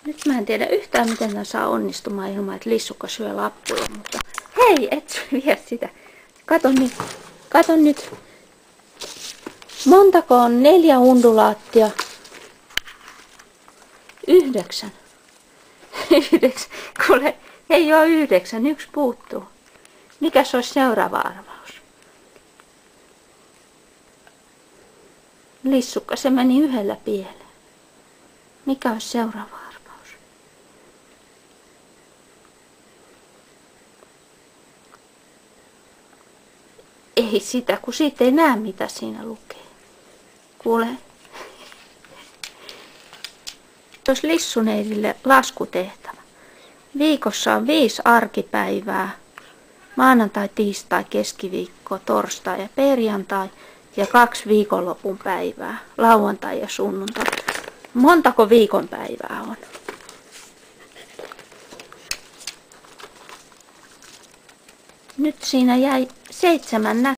Nyt mä en tiedä yhtään miten tän saa onnistumaan ilman, että Lissukka syö lappuja, mutta hei, et vie sitä. Kato nyt. Montako on 4 undulaattia? 9. 9. Kuule, ei oo 9, 1 puuttuu. Mikäs olisi seuraava arvaus? Lissukka, se meni yhdellä pieleen. Mikä olisi seuraava arvaus? Ei sitä, kun siitä ei näe mitä siinä lukee. Kuule. Olisi Lissuneidille laskutehtävä. Viikossa on 5 arkipäivää. Maanantai, tiistai, keskiviikko, torstai ja perjantai. Ja 2 viikonlopun päivää. Lauantai ja sunnuntai. Montako viikonpäivää on? Nyt siinä jäi 7